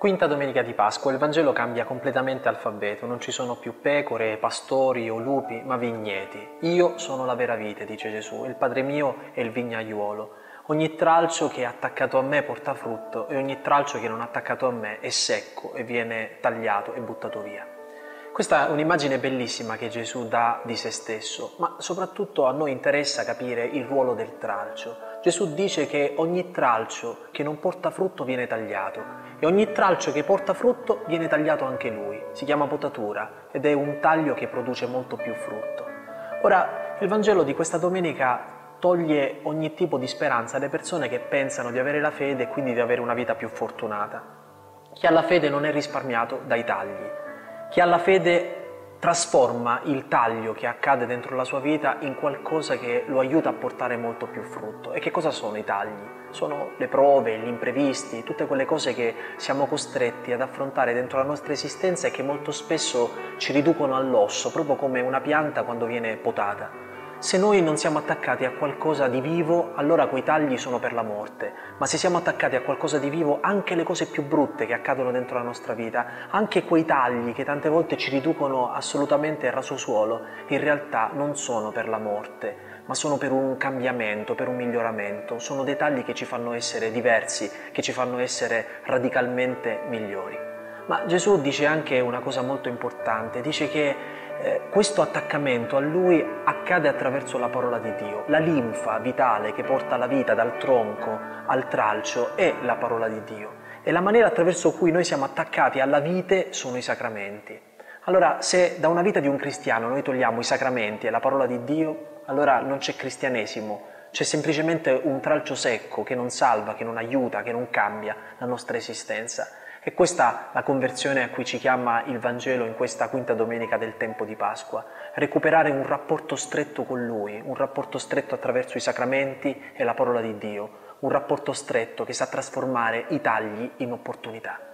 Quinta domenica di Pasqua, il Vangelo cambia completamente alfabeto, non ci sono più pecore, pastori o lupi, ma vigneti. Io sono la vera vite, dice Gesù, il Padre mio è il vignaiuolo. Ogni tralcio che è attaccato a me porta frutto e ogni tralcio che non è attaccato a me è secco e viene tagliato e buttato via. Questa è un'immagine bellissima che Gesù dà di se stesso, ma soprattutto a noi interessa capire il ruolo del tralcio. Gesù dice che ogni tralcio che non porta frutto viene tagliato e ogni tralcio che porta frutto viene tagliato anche lui. Si chiama potatura ed è un taglio che produce molto più frutto. Ora, il Vangelo di questa domenica toglie ogni tipo di speranza alle persone che pensano di avere la fede e quindi di avere una vita più fortunata. Chi ha la fede non è risparmiato dai tagli. Chi ha la fede trasforma il taglio che accade dentro la sua vita in qualcosa che lo aiuta a portare molto più frutto. E che cosa sono i tagli? Sono le prove, gli imprevisti, tutte quelle cose che siamo costretti ad affrontare dentro la nostra esistenza e che molto spesso ci riducono all'osso, proprio come una pianta quando viene potata. Se noi non siamo attaccati a qualcosa di vivo, allora quei tagli sono per la morte, ma se siamo attaccati a qualcosa di vivo, anche le cose più brutte che accadono dentro la nostra vita, anche quei tagli che tante volte ci riducono assolutamente al raso suolo, in realtà non sono per la morte, ma sono per un cambiamento, per un miglioramento, sono dei tagli che ci fanno essere diversi, che ci fanno essere radicalmente migliori. Ma Gesù dice anche una cosa molto importante, dice che questo attaccamento a Lui accade attraverso la parola di Dio. La linfa vitale che porta la vita dal tronco al tralcio è la parola di Dio e la maniera attraverso cui noi siamo attaccati alla vite sono i sacramenti. Allora, se da una vita di un cristiano noi togliamo i sacramenti e la parola di Dio, allora non c'è cristianesimo, c'è semplicemente un tralcio secco che non salva, che non aiuta, che non cambia la nostra esistenza. E questa è la conversione a cui ci chiama il Vangelo in questa quinta domenica del tempo di Pasqua. Recuperare un rapporto stretto con Lui, un rapporto stretto attraverso i sacramenti e la parola di Dio, un rapporto stretto che sa trasformare i tagli in opportunità.